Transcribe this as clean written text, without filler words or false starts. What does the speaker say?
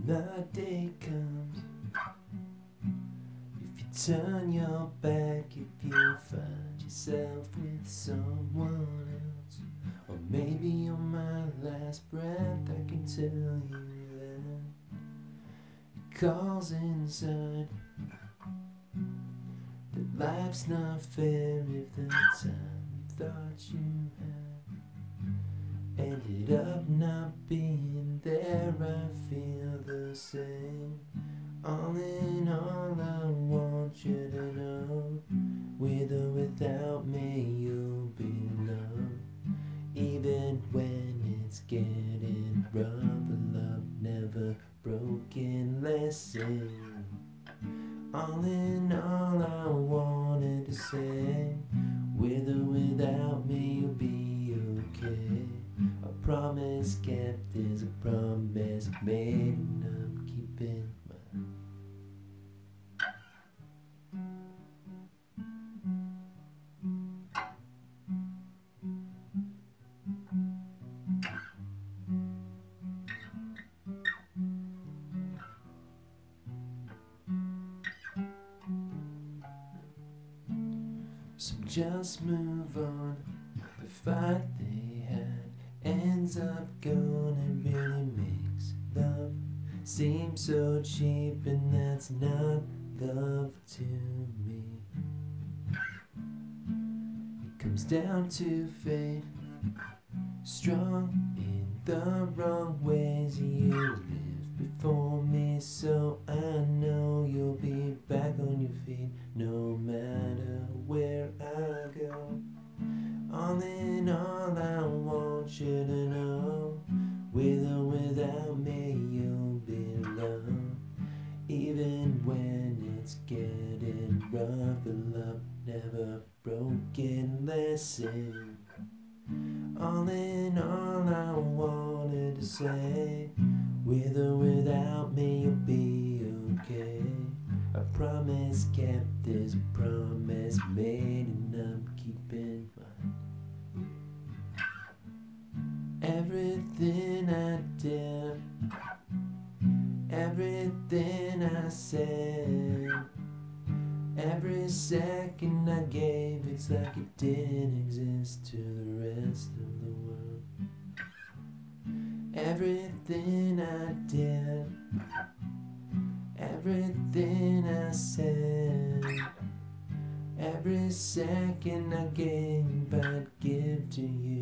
the day comes, if you turn your back, if you find yourself with someone else, or maybe you're my last breath, I can tell you that it calls inside, that life's not fair if the time you thought you had ended up not being there. I feel the same. All in all, I want you to know, with or without me, you'll be loved. Even when it's getting rough, a love never broken lesson. All in all, I wanted to say, with or without me, you'll be okay. A promise kept is a promise made, and I'm keeping mine. So just move on. The fight they had ends up gone, and really makes love seem so cheap, and that's not love to me. It comes down to fate, strong in the wrong ways. You lived before me, so I know you'll be back on your feet no matter where I go. All in all, I want you to know, with or without me, you'll be loved. Even when it's getting rough, a love never broken lesson. All in all, I wanted to say, with or without me, you'll be okay. A promise kept is a promise made, and I'm keeping mine. Everything I did, everything I said, every second I gave, it's like it didn't exist to the rest of the world. Everything I did, everything I said, every second I gave, I'd give to you.